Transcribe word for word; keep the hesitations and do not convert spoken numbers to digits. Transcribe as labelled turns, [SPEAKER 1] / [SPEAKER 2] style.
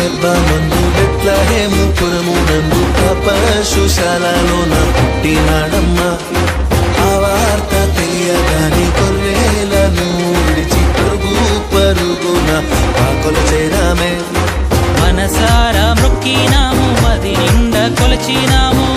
[SPEAKER 1] దెబ్బ మందు బెత్లెహేము పురమునందు తపస్సుశాలలోన పుట్టినాడమ్మా. ఆ వార్త తెలియగానే గొర్రెలను విడిచి పరుగు పరుగున పాకొలు చేరామే.
[SPEAKER 2] మనసారా మొక్కినాము, మది నిండా కొలచినాము.